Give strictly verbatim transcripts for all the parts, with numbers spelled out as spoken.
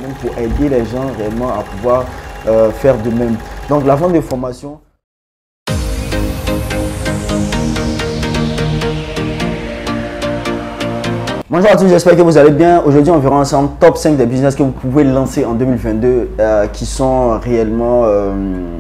domaine pour aider les gens réellement à pouvoir euh, faire de même. Donc la vente de formation. Bonjour à tous, j'espère que vous allez bien. Aujourd'hui, on verra ensemble top cinq des business que vous pouvez lancer en deux mille vingt-deux euh, qui sont réellement euh,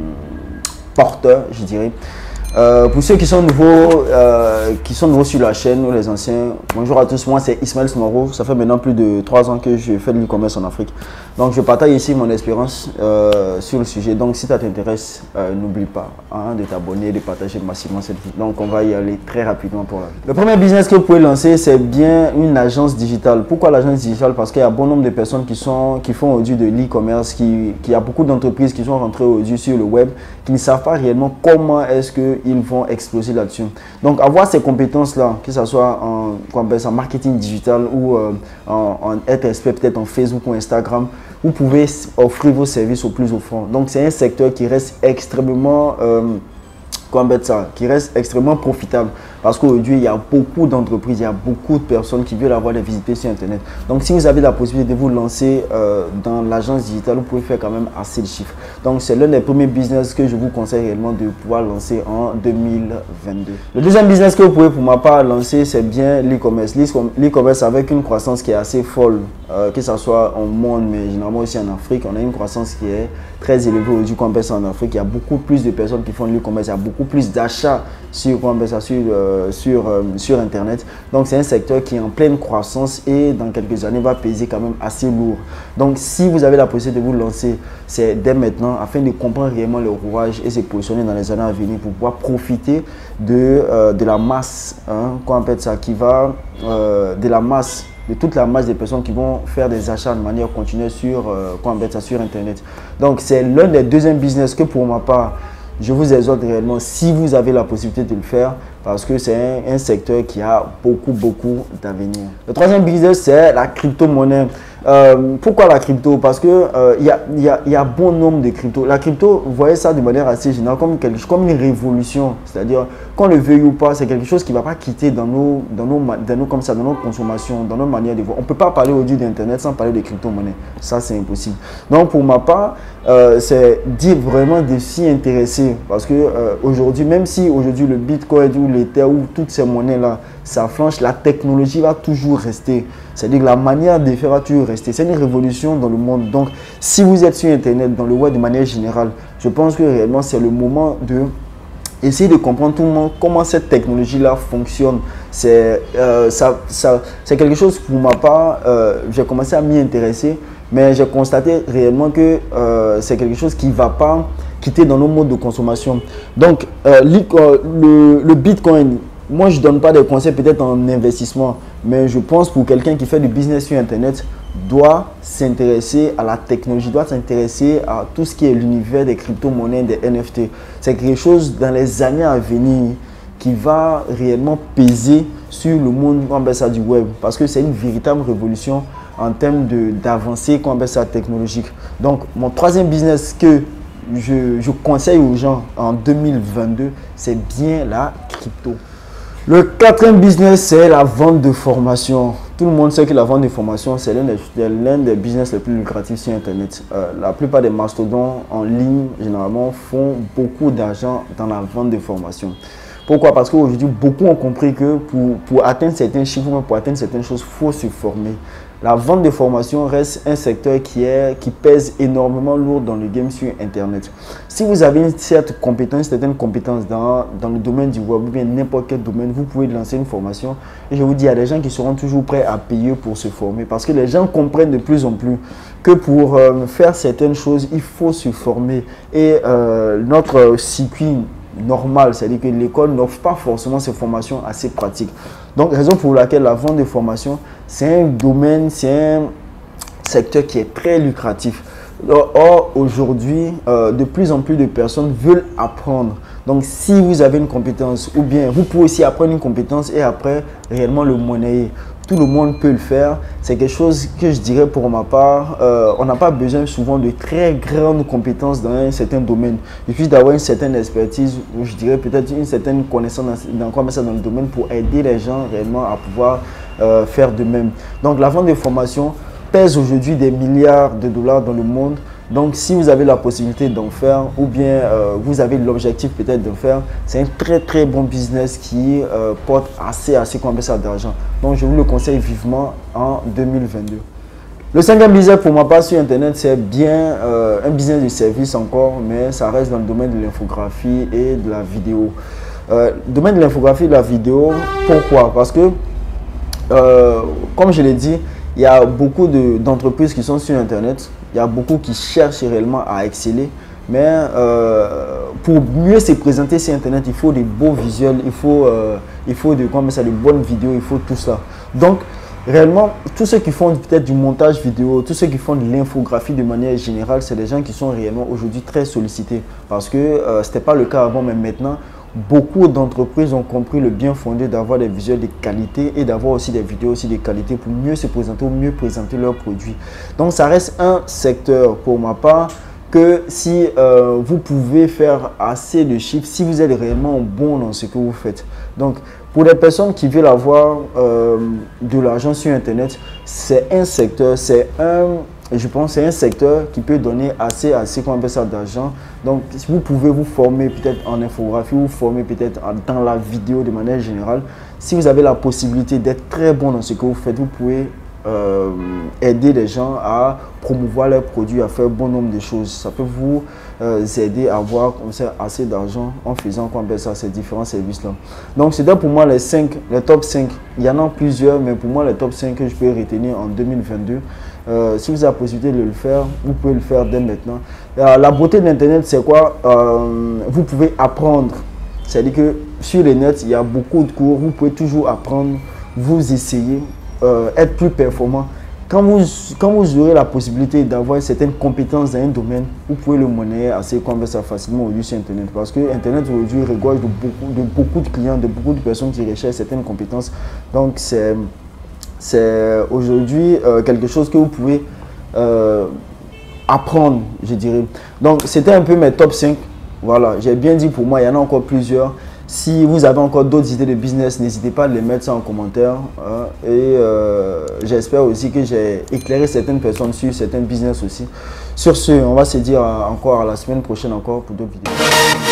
porteurs, je dirais. Euh, pour ceux qui sont nouveaux, euh, qui sont nouveaux sur la chaîne, ou les anciens, bonjour à tous, moi c'est Ismaël Smoro. Ça fait maintenant plus de trois ans que je fais de l'e-commerce en Afrique. Donc je partage ici mon expérience euh, sur le sujet. Donc si ça t'intéresse, euh, n'oublie pas hein, de t'abonner, de partager massivement cette vidéo. Donc on va y aller très rapidement pour la vidéo. Le premier business que vous pouvez lancer, c'est bien une agence digitale. Pourquoi l'agence digitale? Parce qu'il y a bon nombre de personnes qui, sont, qui font aujourd'hui de l'e-commerce, qui, qui y a beaucoup d'entreprises qui sont rentrées aujourd'hui sur le web, qui ne savent pas réellement comment est-ce que ils vont exploser là-dessus. Donc, avoir ces compétences-là, que ce soit en, en marketing digital ou euh, en, en être expert peut-être en Facebook ou Instagram, vous pouvez offrir vos services au plus offrant. Donc, c'est un secteur qui reste extrêmement, euh, ça, qui reste extrêmement profitable. Parce qu'aujourd'hui, il y a beaucoup d'entreprises, il y a beaucoup de personnes qui veulent avoir des visites sur Internet. Donc, si vous avez la possibilité de vous lancer euh, dans l'agence digitale, vous pouvez faire quand même assez de chiffres. Donc, c'est l'un des premiers business que je vous conseille réellement de pouvoir lancer en deux mille vingt-deux. Le deuxième business que vous pouvez pour ma part lancer, c'est bien l'e-commerce. L'e-commerce avec une croissance qui est assez folle, euh, que ce soit au monde, mais généralement aussi en Afrique. On a une croissance qui est très élevée aujourd'hui qu'on appelle ça en Afrique. Il y a beaucoup plus de personnes qui font de l'e-commerce, il y a beaucoup plus d'achats sur, sur, sur Sur, euh, sur Internet. Donc, c'est un secteur qui est en pleine croissance et dans quelques années va peser quand même assez lourd. Donc, si vous avez la possibilité de vous lancer, c'est dès maintenant afin de comprendre réellement le rouage et se positionner dans les années à venir pour pouvoir profiter de, euh, de la masse, hein, qu'on appelle ça, qui va euh, de la masse, de toute la masse des personnes qui vont faire des achats de manière continue sur, euh, qu'on appelle ça, sur Internet. Donc, c'est l'un des deuxièmes business que pour ma part, je vous exhorte réellement, si vous avez la possibilité de le faire, parce que c'est un, un secteur qui a beaucoup, beaucoup d'avenir. Le troisième business, c'est la crypto-monnaie. Euh, pourquoi la crypto? Parce qu'il euh, y, a, y, a, y a bon nombre de crypto. La crypto, vous voyez ça de manière assez générale comme, quelque, comme une révolution. C'est-à-dire, qu'on le veuille ou pas, c'est quelque chose qui ne va pas quitter dans nos, dans, nos, dans, nos, comme ça, dans nos consommations, dans nos manières de voir. On ne peut pas parler aujourd'hui d'Internet sans parler de crypto-monnaie. Ça, c'est impossible. Donc, pour ma part, euh, c'est dire vraiment de s'y intéresser. Parce que euh, aujourd'hui, même si aujourd'hui le Bitcoin ou l'Ether ou toutes ces monnaies-là, ça flanche, la technologie va toujours rester. C'est-à-dire que la manière de faire va toujours rester. C'est une révolution dans le monde. Donc, si vous êtes sur Internet, dans le web de manière générale, je pense que réellement, c'est le moment de essayer de comprendre tout le monde comment cette technologie-là fonctionne. C'est euh, ça, ça, c'est quelque chose pour ma part, euh, j'ai commencé à m'y intéresser, mais j'ai constaté réellement que euh, c'est quelque chose qui ne va pas quitter dans nos modes de consommation. Donc, euh, le, le Bitcoin, moi, je ne donne pas des conseils peut-être en investissement, mais je pense pour quelqu'un qui fait du business sur Internet, doit s'intéresser à la technologie, doit s'intéresser à tout ce qui est l'univers des crypto-monnaies, des N F T. C'est quelque chose dans les années à venir qui va réellement peser sur le monde qu'on appelle ça du web, parce que c'est une véritable révolution en termes d'avancée qu'on appelle ça technologique. Donc, mon troisième business que je, je conseille aux gens en deux mille vingt-deux, c'est bien la crypto. Le quatrième business, c'est la vente de formation. Tout le monde sait que la vente de formation, c'est l'un des, l'un des business les plus lucratifs sur Internet. Euh, la plupart des mastodons en ligne, généralement, font beaucoup d'argent dans la vente de formation. Pourquoi? Parce qu'aujourd'hui, beaucoup ont compris que pour, pour atteindre certains chiffres, pour atteindre certaines choses, il faut se former. La vente de formation reste un secteur qui, est, qui pèse énormément lourd dans le game sur Internet. Si vous avez une certaine compétence, certaines compétences dans, dans le domaine du web ou bien n'importe quel domaine, vous pouvez lancer une formation. Et je vous dis, il y a des gens qui seront toujours prêts à payer pour se former parce que les gens comprennent de plus en plus que pour euh, faire certaines choses, il faut se former. Et euh, notre circuit normal, c'est-à-dire que l'école n'offre pas forcément ces formations assez pratiques. Donc, raison pour laquelle la vente de formation, c'est un domaine, c'est un secteur qui est très lucratif. Or, aujourd'hui, euh, de plus en plus de personnes veulent apprendre. Donc, si vous avez une compétence, ou bien vous pouvez aussi apprendre une compétence et après réellement le monnayer. Tout le monde peut le faire. C'est quelque chose que je dirais pour ma part, euh, on n'a pas besoin souvent de très grandes compétences dans un certain domaine. Il suffit d'avoir une certaine expertise, ou je dirais peut-être une certaine connaissance dans, dans, dans, dans le domaine pour aider les gens réellement à pouvoir euh, faire de même. Donc la vente de formation, pèse aujourd'hui des milliards de dollars dans le monde. Donc, si vous avez la possibilité d'en faire ou bien euh, vous avez l'objectif peut-être d'en faire, c'est un très très bon business qui euh, porte assez assez combien ça d'argent. Donc, je vous le conseille vivement en deux mille vingt-deux. Le cinquième business pour ma part sur Internet, c'est bien euh, un business de service encore, mais ça reste dans le domaine de l'infographie et de la vidéo. Euh, le domaine de l'infographie et de la vidéo, pourquoi? Parce que, euh, comme je l'ai dit, il y a beaucoup d'entreprises qui sont sur Internet. Il y a beaucoup qui cherchent réellement à exceller. Mais euh, pour mieux se présenter sur Internet, il faut des beaux visuels, il faut, euh, il faut de, comment ça, de bonnes vidéos, il faut tout ça. Donc, réellement, tous ceux qui font peut-être du montage vidéo, tous ceux qui font de l'infographie de manière générale, c'est des gens qui sont réellement aujourd'hui très sollicités. Parce que euh, ce n'était pas le cas avant, mais maintenant, beaucoup d'entreprises ont compris le bien fondé d'avoir des visuels de qualité et d'avoir aussi des vidéos aussi de qualité pour mieux se présenter ou mieux présenter leurs produits. Donc, ça reste un secteur pour ma part que si euh, vous pouvez faire assez de chiffres, si vous êtes réellement bon dans ce que vous faites. Donc, pour les personnes qui veulent avoir euh, de l'argent sur Internet, c'est un secteur, c'est un... Je pense c'est un secteur qui peut donner assez, assez qu'on appelle ça d'argent. Donc, si vous pouvez vous former peut-être en infographie, vous former peut-être dans la vidéo de manière générale. Si vous avez la possibilité d'être très bon dans ce que vous faites, vous pouvez euh, aider les gens à promouvoir leurs produits, à faire bon nombre de choses. Ça peut vous euh, aider à avoir comme ça, assez d'argent en faisant qu'on appelle ça, ces différents services-là. Donc, c'est pour moi les cinq, les top cinq. Il y en a plusieurs, mais pour moi, les top cinq que je peux retenir en deux mille vingt-deux. Euh, si vous avez la possibilité de le faire, vous pouvez le faire dès maintenant. Euh, la beauté de l'Internet, c'est quoi? euh, Vous pouvez apprendre. C'est-à-dire que sur les nets, il y a beaucoup de cours. Vous pouvez toujours apprendre, vous essayer, euh, être plus performant. Quand vous, quand vous aurez la possibilité d'avoir certaines compétences dans un domaine, vous pouvez le monnayer assez comme ça facilement aujourd'hui sur Internet. Parce que Internet aujourd'hui regorge de beaucoup, de beaucoup de clients, de beaucoup de personnes qui recherchent certaines compétences. Donc, c'est... C'est aujourd'hui euh, quelque chose que vous pouvez euh, apprendre, je dirais. Donc, c'était un peu mes top cinq. Voilà, j'ai bien dit pour moi, il y en a encore plusieurs. Si vous avez encore d'autres idées de business, n'hésitez pas à les mettre ça en commentaire. Hein, et euh, j'espère aussi que j'ai éclairé certaines personnes sur certains business aussi. Sur ce, on va se dire encore à la semaine prochaine encore pour d'autres vidéos.